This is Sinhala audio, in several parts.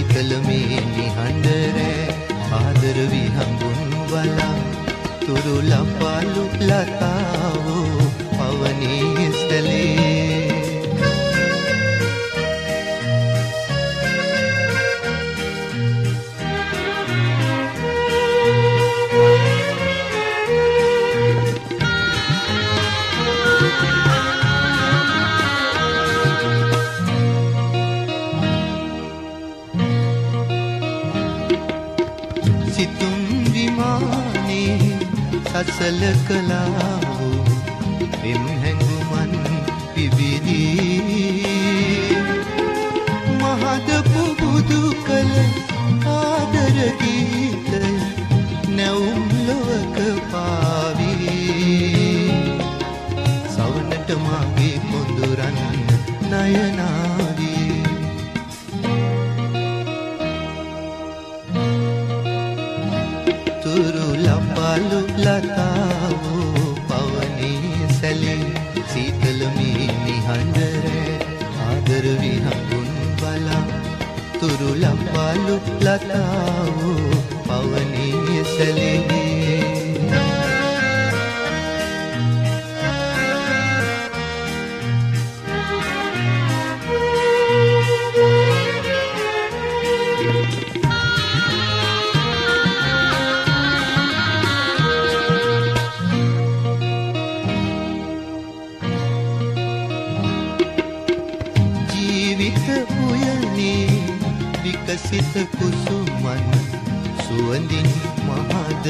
සීතල මේ නිහඬ රෑ ආදර විහඟුන් වලා තුරු ලපාලු ලතාවෝ පවනේ සැලේ සසල කලාවෝ එම් හැඟුමන් පිබිදී මහද පුබුදු කළ ආදර ගීතය නැවුම් ලොවක පාවී සවනට මාගේ කොඳුරන් නයනාවී තුරු ලපාලු ලතාවෝ පවනේ සැලේ සීතල මේ නිහඬ රෑ ආදර විහඟුන් බලා තුරු ලපාලු ලතාවෝ පවනේ සැලේ විකසිත කුසුමන් සුවඳින් මහද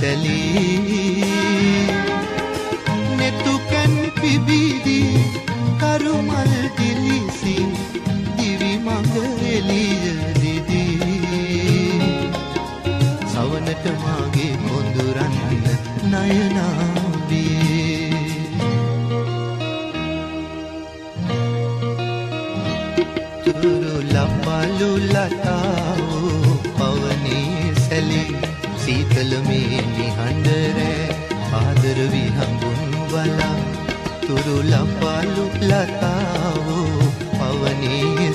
සැලී නෙතුකන් පිබිදී කරුමල් දිලිසි දිවි මඟ එළිය දිදී සවනට මාගේ කොඳුරන් නයනාවී තුරු ලපාලු ලතාවෝ පවනේ සැලේ සීතල මේ නිහඬ රෑ ආදර විහඟුන් වලා තුරු ලපාලු ලතාවෝ පවනේ